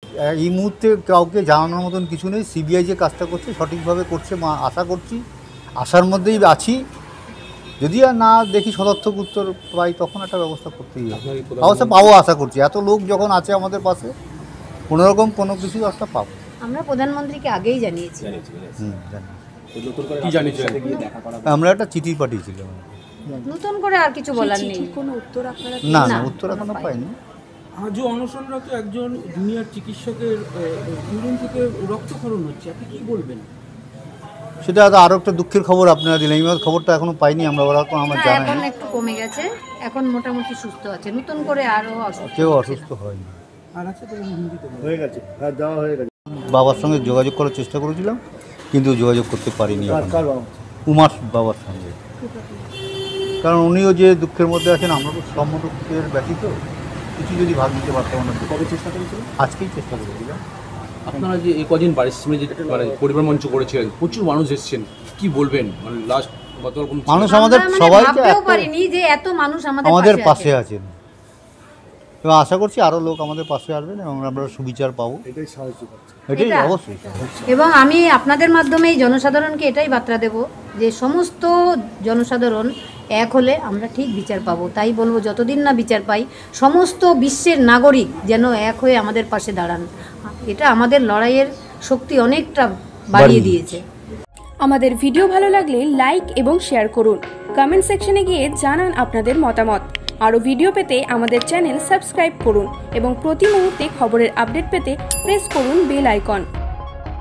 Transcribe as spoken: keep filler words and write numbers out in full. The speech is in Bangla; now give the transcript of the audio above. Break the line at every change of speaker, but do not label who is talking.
এই মুহূর্তে কাউকে জানানোর মতন কিছু নেই। সিবিআই যে কাজটা করছে সঠিকভাবে করছে, আশা করছি, আশার মধ্যেই আছি। যদি আর না দেখি সদর্থক উত্তর পাই তখন একটা ব্যবস্থা করতেই হবে। অবশ্য পাবো আশা করছি, এত লোক যখন আছে আমাদের পাশে, কোনোরকম কোনো কিছু একটা পাবো।
আমরা প্রধানমন্ত্রীকে আগেই জানিয়েছি।
হুম জানি।
কি জানিয়েছেন?
আমরা একটা চিঠি পাঠিয়েছিলাম।
নতুন করে আর কিছু বলার নেই।
কোনো উত্তর আপনারা
না না উত্তর এখনো পাইনি।
আজও অনশনরত একজন জুনিয়র চিকিৎসকের ইউরিন থেকে রক্তক্ষরণ হচ্ছে, আপনি কি বলবেন?
সেটা আরও একটা দুঃখের খবর আপনারা দিলেন। এই খবরটা এখনো পাইনি আমরা, ওরা তো আমার জানাই।
এখন একটু কমে গেছে, এখন মোটামুটি সুস্থ আছে। নতুন করে আরও অসুস্থ,
কেউ অসুস্থ হয়নি।
আর আছে তো হিন্দিতে
হয়ে গেছে, হ্যাঁ দেওয়া হয়ে গেছে।
বাবার সঙ্গে যোগাযোগ করার চেষ্টা করেছিলাম কিন্তু যোগাযোগ করতে পারিনি। উমার বাবার সঙ্গে, কারণ উনিও যে দুঃখের মধ্যে আছেন, আমরা তো সম্মুখের ব্যতীত কিছু যদি ভাগ নিতে পারতাম না।
কবে চেষ্টা করেছিলেন?
আজকেই চেষ্টা করেছিলাম।
আপনারা যে এই কদিন বাড়ির সামনে যে মানে পরিবার মঞ্চ করেছিলেন, প্রচুর মানুষ এসেছেন, কি বলবেন? মানে লাস্ট গতকাল
মানুষ আমাদের সবাই
ভাবতেও পারিনি যে এত মানুষ আমাদের
আমাদের পাশে আছেন, এবং আশা করছি আরও লোক আমাদের পাশে আসবেন এবং আমরা সুবিচার পাবো।
এটাই সাহায্য করছে,
এটাই অবশ্যই।
এবং আমি আপনাদের মাধ্যমেই জনসাধারণকে এটাই বার্তা দেব যে সমস্ত জনসাধারণ এক হলে আমরা ঠিক বিচার পাবো। তাই বলবো, যতদিন না বিচার পাই সমস্ত বিশ্বের নাগরিক যেন এক হয়ে আমাদের পাশে দাঁড়ান। এটা আমাদের লড়াইয়ের শক্তি অনেকটা বাড়িয়ে দিয়েছে।
আমাদের ভিডিও ভালো লাগলে লাইক এবং শেয়ার করুন। কমেন্ট সেকশনে গিয়ে জানান আপনাদের মতামত। আরও ভিডিও পেতে আমাদের চ্যানেল সাবস্ক্রাইব করুন এবং প্রতি মুহূর্তে খবরের আপডেট পেতে প্রেস করুন বেল আইকন।